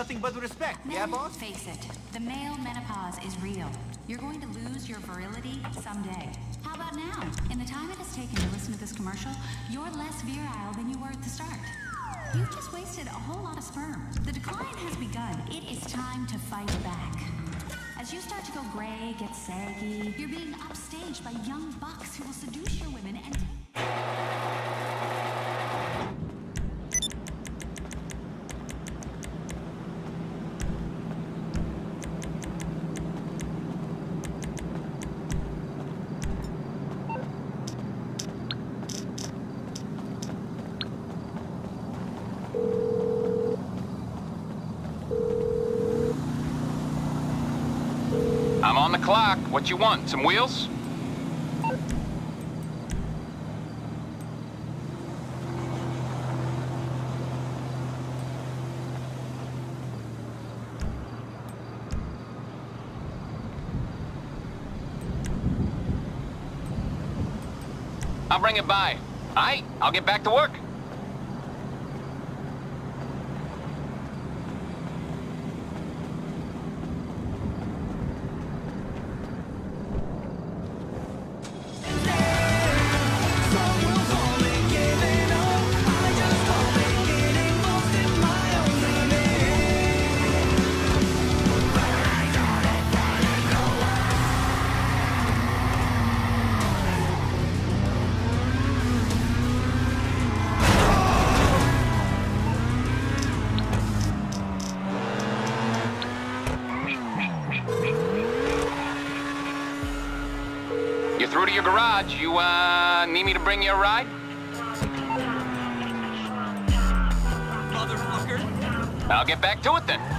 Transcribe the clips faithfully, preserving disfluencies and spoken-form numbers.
nothing but respect, Men, yeah, boss? face it, the male menopause is real. You're going to lose your virility someday. How about now? In the time it has taken to listen to this commercial, you're less virile than you were at the start. You've just wasted a whole lot of sperm. The decline has begun. It is time to fight back. As you start to go gray, get saggy, you're being upstaged by young bucks who will seduce your women and... I'm on the clock. What you want? Some wheels? I'll bring it by. All right, I'll get back to work. You're through to your garage. You, uh, need me to bring you a ride? Motherfucker. I'll get back to it then.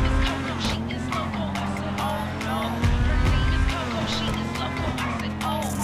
Oh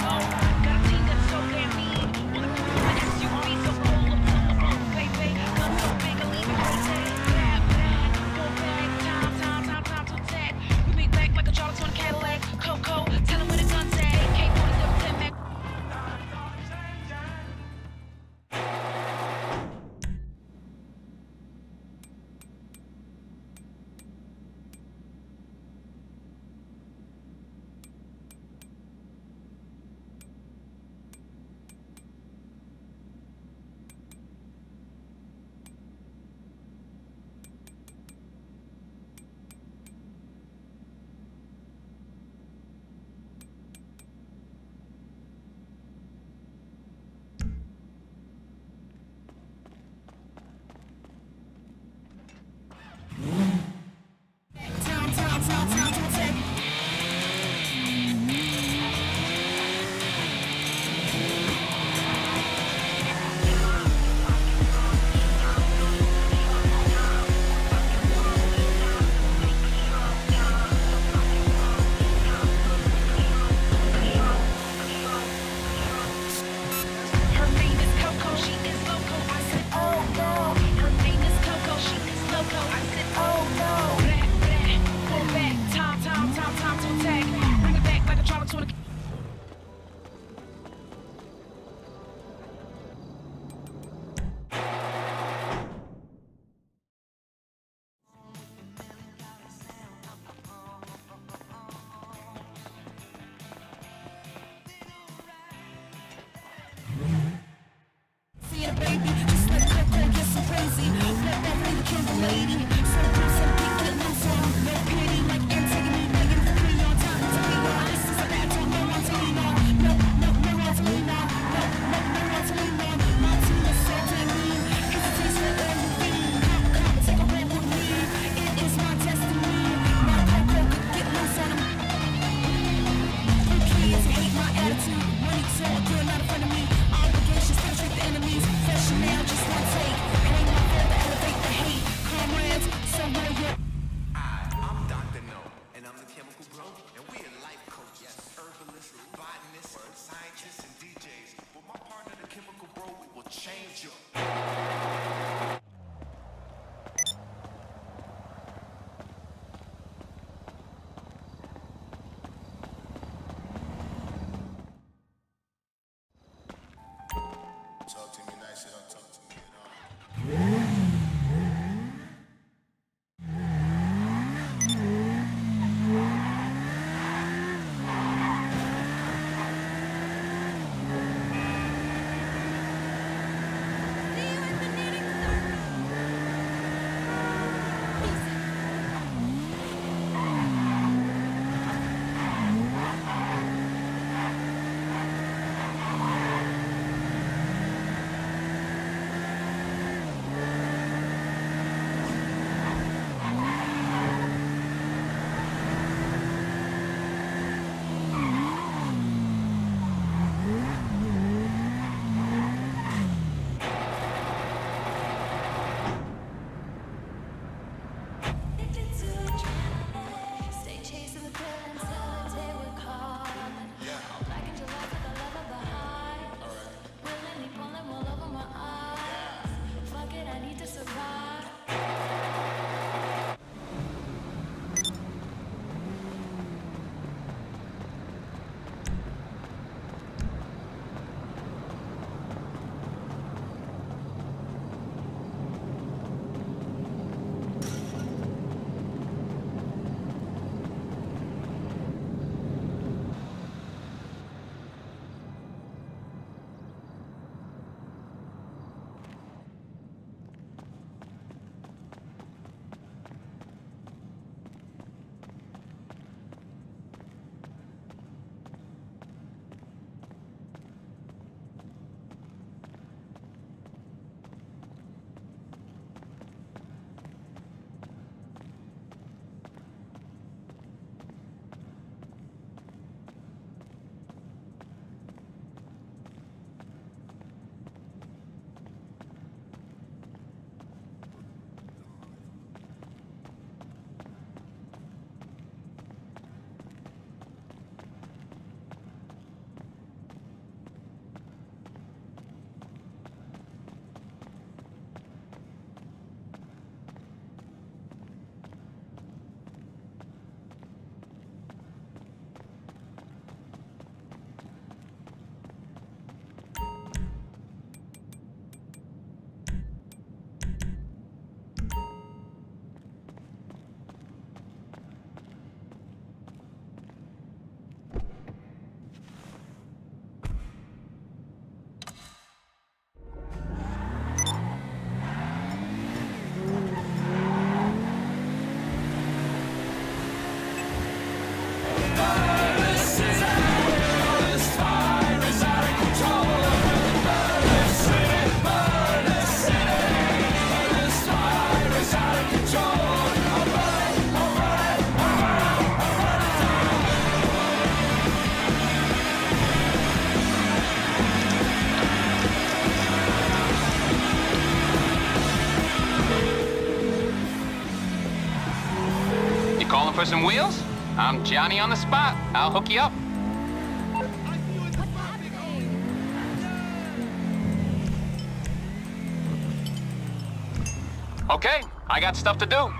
for some wheels? I'm Johnny on the spot. I'll hook you up. Okay, I got stuff to do.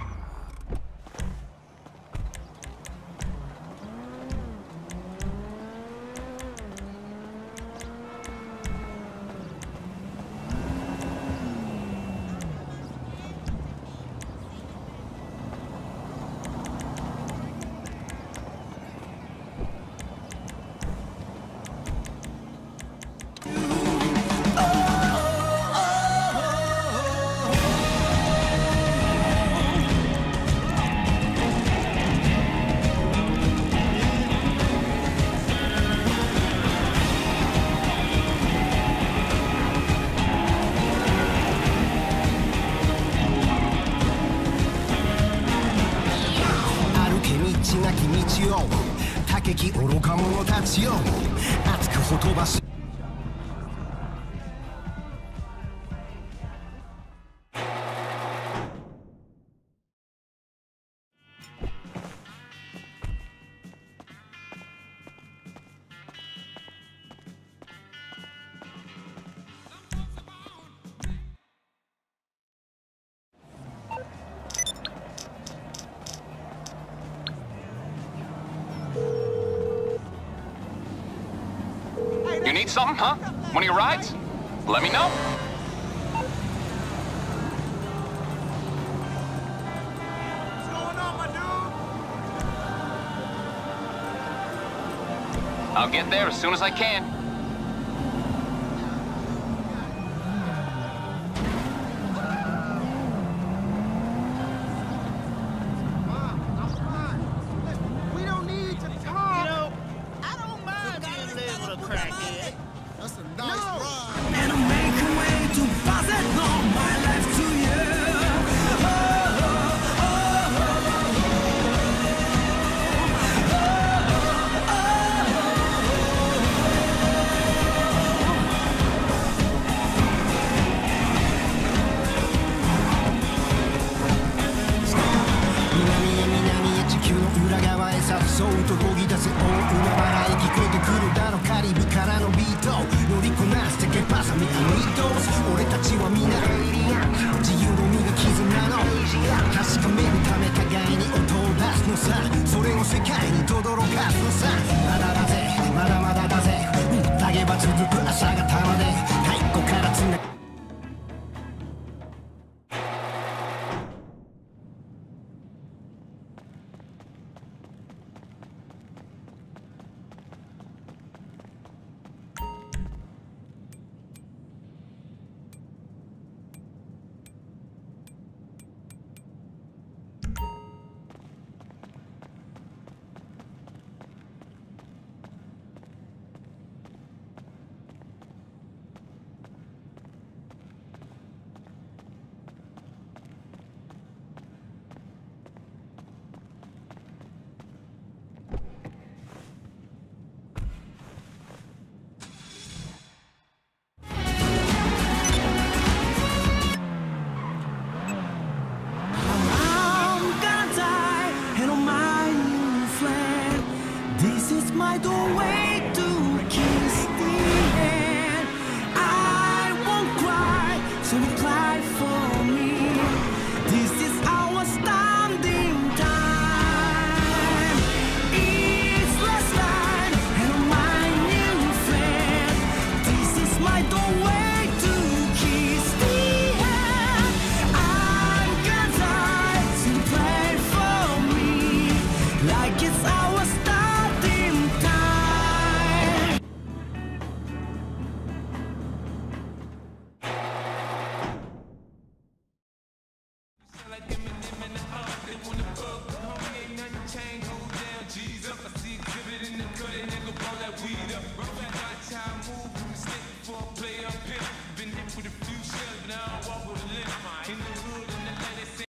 なき道を高き愚か者たちを熱くほとばし You need something, huh? One of your rides? Let me know. What's going on, my dude? I'll get there as soon as I can.そうとこぎ出す大海原へ聞こえてくるだろカリブからのビート乗りこなしてけパサミアミート俺たちは皆自由の身が絆の確かめるため互いに音を出すのさそれを世界に轟かすのさまだだぜまだまだだぜ宴は続く朝方まで太鼓からつなぐMy doorway to kiss the end. I won't cry, so you cry for me. This is our standing time. It's last night, and my new friend. This is my doorway to kiss the end. I'm gonna die, so you cry for me, like it's.